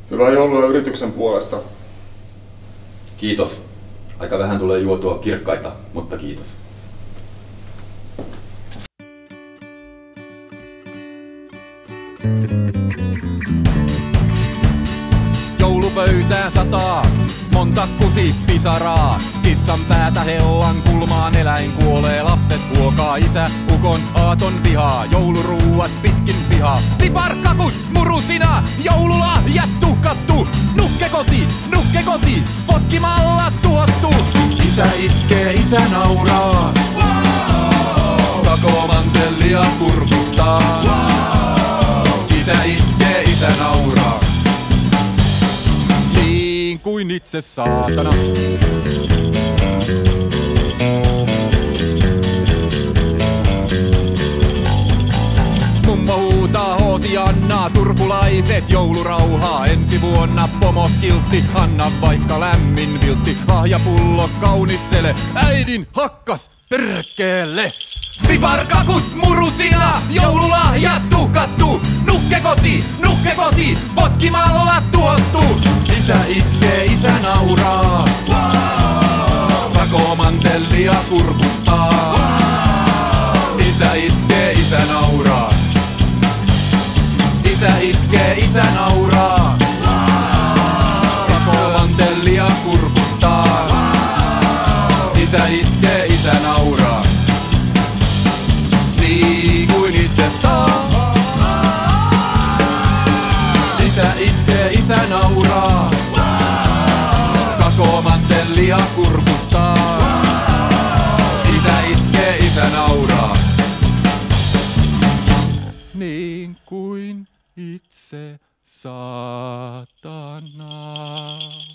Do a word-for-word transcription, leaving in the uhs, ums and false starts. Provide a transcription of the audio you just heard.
Hyvää joulua yrityksen puolesta. Kiitos. Aika vähän tulee juotua kirkkaita, mutta kiitos. Joulupöytään sataa, monta kusi pisaraa. Kissan päätä hellan kulmaan, eläin kuolee, lapset huokaa. Isä ukon aaton vihaa, jouluruuas pitkin pihaa. Piparkakut, murusina, joululahjat tuhkattu. Nukke koti, nukke koti, potkimalla tuhottu. Isä itkee, isä nauraa. Takoo mantellia kurkustaan. Isä itkee, isä nauraa. Niin kuin itse saatana. Mummo huutaa Hoosiannaa, turkulaiset joulurauhaa. Ensi vuonna pomot kiltti, anna vaikka lämmin viltti. Lahjapullo kaunissele, äidin hakkas perkeelle. Piparkakut, murusina, joululahjat tuhkattu. Nukke koti, nukke koti, potkimalla tuhottu. Isä itkee, isä nauraa. Takoo mantellia kurkustaa. Isä itkee, isä nauraa. Isä itkee, isä nauraa. Takoo mantellia kurkustaa. Isä itkee, isä nauraa. Niin kuin itse saa. Isä itkee, isä nauraa. Kakoo mantellia kurkustaa. Isä itkee, isä nauraa. Niin kuin itse saatana.